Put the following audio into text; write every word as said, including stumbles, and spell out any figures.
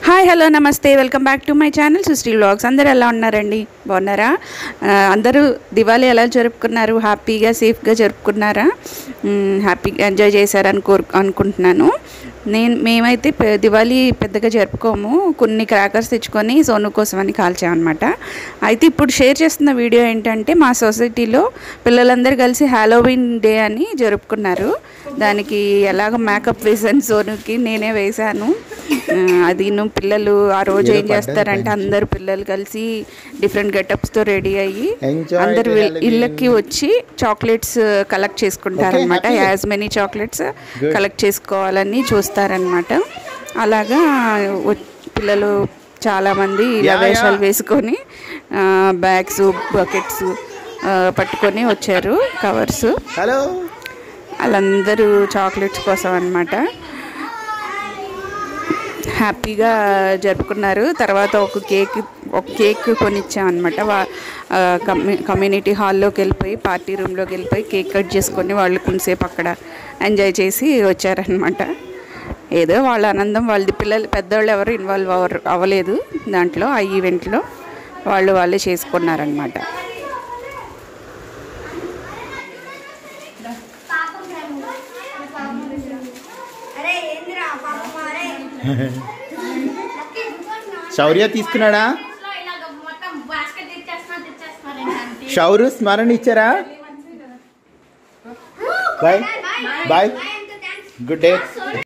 Hi hello నమస్తే welcome back to my channel susiri vlogs. అందరూ ఎలా ఉన్నారండి? బాగున్నారా? అందరూ దివాళీ ఎలా జరుపుకున్నారు? హ్యాపీగా సేఫ్గా జరుపుకున్నారా? హ్యాపీగా ఎంజాయ్ చేశారని కోరు అనుకుంటున్నాను. నేను మేమైతే దివాళీ పెద్దగా జరుపుకోము, కొన్ని క్రాకర్స్ తెచ్చుకొని సోను కోసం అని కాల్చామన్నమాట. అయితే ఇప్పుడు షేర్ చేస్తున్న వీడియో ఏంటంటే మా సొసైటీలో పిల్లలందరూ కలిసి హ్యాలోవిన్ డే అని జరుపుకున్నారు. దానికి ఎలాగ మేకప్ వేసాను, సోనుకి నేనే వేశాను. అది నువ్వు పిల్లలు ఆ రోజు ఏం చేస్తారంటే అందరు పిల్లలు కలిసి డిఫరెంట్ గెటప్స్తో రెడీ అయ్యి అందరు ఇళ్ళకి వచ్చి చాక్లెట్స్ కలెక్ట్ చేసుకుంటారనమాట. యాజ్ మెనీ చాక్లెట్స్ కలెక్ట్ చేసుకోవాలని చూస్తారనమాట. అలాగా పిల్లలు చాలామంది వేషాలు వేసుకొని బ్యాగ్స్ బకెట్స్ పట్టుకొని వచ్చారు, కవర్స్. వాళ్ళందరూ చాక్లెట్స్ కోసం అనమాట. హ్యాపీగా జరుపుకున్నారు. తర్వాత ఒక కేక్ ఒక కేక్ కొనిచ్చాం అనమాట. వా కమ్యూనిటీ హాల్లోకి వెళ్ళిపోయి పార్టీ రూమ్లోకి వెళ్ళిపోయి కేక్ కట్ చేసుకొని వాళ్ళు కొంతసేపు అక్కడ ఎంజాయ్ చేసి వచ్చారనమాట. ఏదో వాళ్ళ ఆనందం వాళ్ళది. పిల్లలు పెద్దవాళ్ళు ఎవరు ఇన్వాల్వ్ అవ్వరు అవ్వలేదు దాంట్లో. ఆ ఈవెంట్లో వాళ్ళు వాళ్ళే చేసుకున్నారనమాట. శౌర్య తీసుకున్నాడా? శౌరు స్మరణ ఇచ్చారా? Bye bye, good day.